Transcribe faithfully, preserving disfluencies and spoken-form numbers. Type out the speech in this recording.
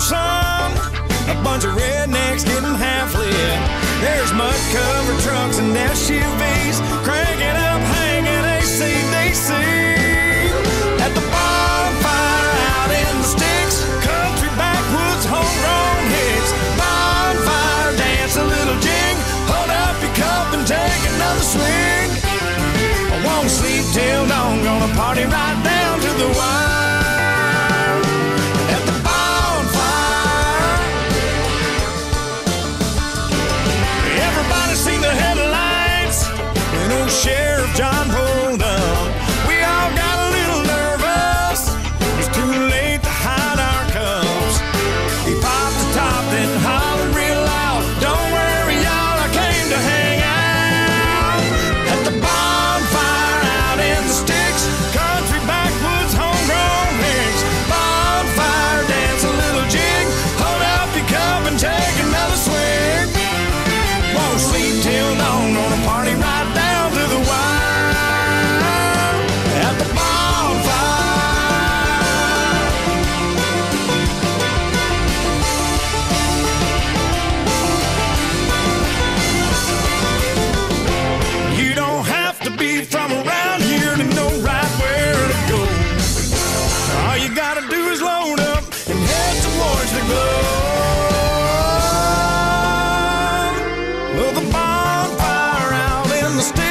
sun. A bunch of rednecks getting half lit. There's mud-covered trucks and S U Vs cranking up, hanging A C D C. At the bonfire out in the sticks, country backwoods, homegrown hicks. Bonfire, dance a little jig, hold up your cup and take another swig. I won't sleep till dawn, gonna party right down to the wire. At the bonfire, everybody seen the headlights when old Sheriff John pulled up. We all got a little nervous, it's too late to hide our cups. He popped the top, then hollered real loud, don't worry y'all, I came to hang out. At the bonfire out in the sticks, country backwoods, homegrown hicks. Bonfire, dance a little jig, hold up your cup and take another swig. Won't sleep till dawn, gonna party right down to the wire. At the bonfire, you don't have to be from around here to know right where to go. All you gotta do is load up and head towards the glow. Well, the bonfire out in the sticks,